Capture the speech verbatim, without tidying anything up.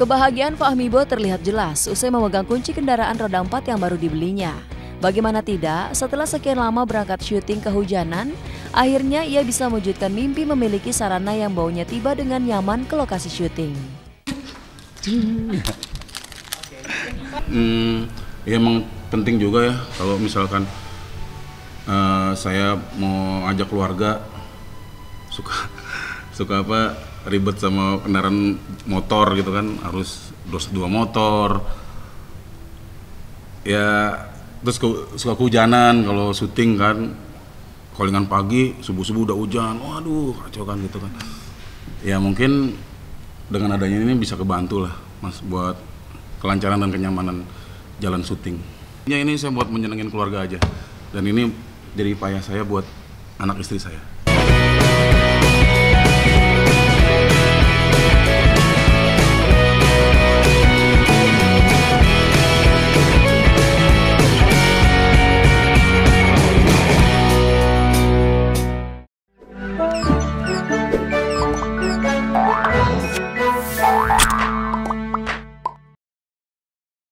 Kebahagiaan Fahmi Bo terlihat jelas usai memegang kunci kendaraan roda empat yang baru dibelinya. Bagaimana tidak, setelah sekian lama berangkat syuting kehujanan, akhirnya ia bisa mewujudkan mimpi memiliki sarana yang baunya tiba dengan nyaman ke lokasi syuting. Hmm, ya emang penting juga ya kalau misalkan uh, saya mau ajak keluarga suka suka apa ribet sama kendaraan motor gitu kan, harus dua motor ya, terus ke, suka kehujanan kalau syuting kan, callingan pagi subuh-subuh udah hujan, waduh kacau kan gitu kan ya. Mungkin dengan adanya ini bisa kebantu lah mas buat kelancaran dan kenyamanan jalan syuting ya. Ini saya buat menyenangin keluarga aja, dan ini jadi payah saya buat anak istri saya.